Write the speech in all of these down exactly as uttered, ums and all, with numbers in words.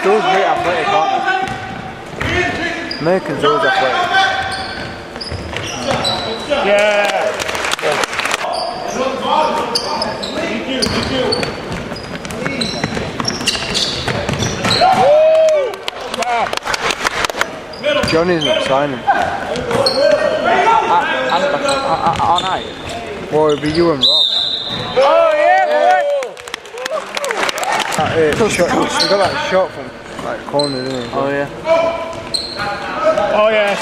those great athletic, aren't they? Americans always athletic. Yeah! Johnny's not signing. Aren't I? Well, it'll be you and Rob. Oh yeah, boy! That, uh, shot, we got that shot from like corner, didn't we? Oh yeah. Oh yeah.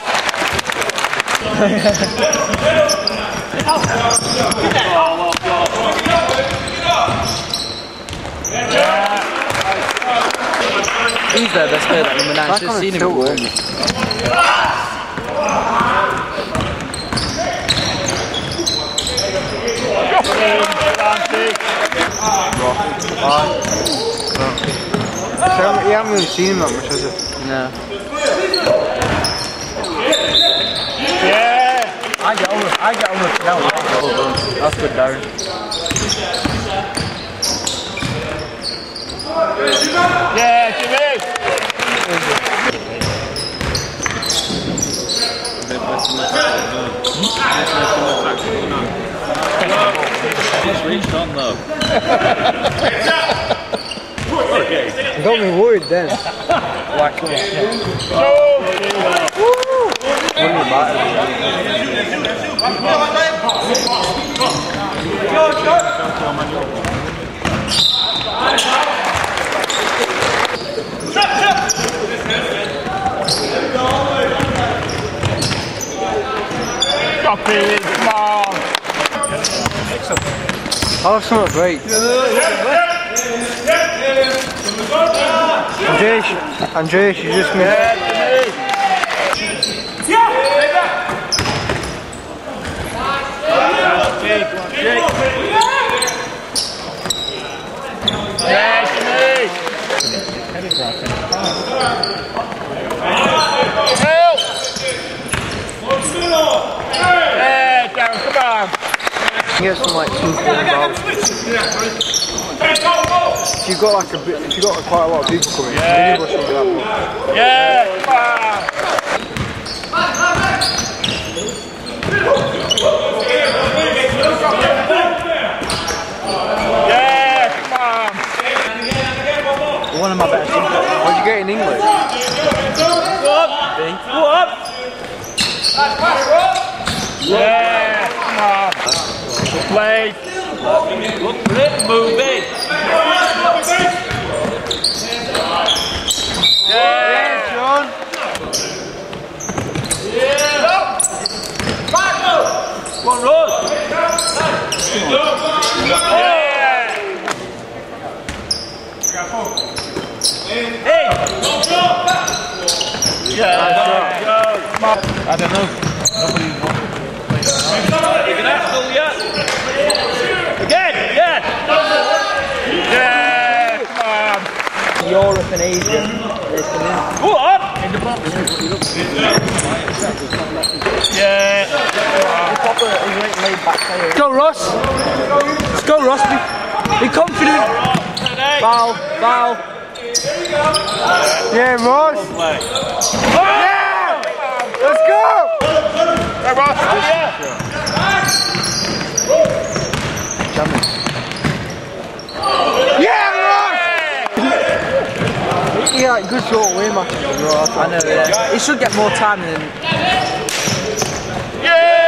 Who's their best player, that number nine? Should have seen him at work. You haven't really seen him that much, has it? No. Yeah! I get on with, I get on with no, that's good, Darren. Yeah, Jimmy! It's reached on though. You got me worried then. Like, Woo! Stop it, come on! I'll have some break. Andreas, Andreas, you just missed. Get some like two four balls. If you've got like a bit, if you've got like, quite a lot of people coming, yeah. maybe we'll that one. Yeah, come on! Yeah, come on! One of my best. What'd you get in English? Go up! Go up! Yeah, come on! Play! Look for it, move it. Yeah, John! Yeah! Come on, Rose. Yeah! Hey! Yeah, go! I don't know. International yet? Again, yeah! Yeah, come on! Europe and Asia. Go on! In the box. Yeah! Proper, he went laid back player. Go Ross! Let's go Ross! Be, be confident! Foul, foul. Yeah Ross! Yeah! Let's go! Hey, Ross, yeah! Yeah Ross! Yeah, like good short way matches. I know, yeah. He should get more time than... Yeah!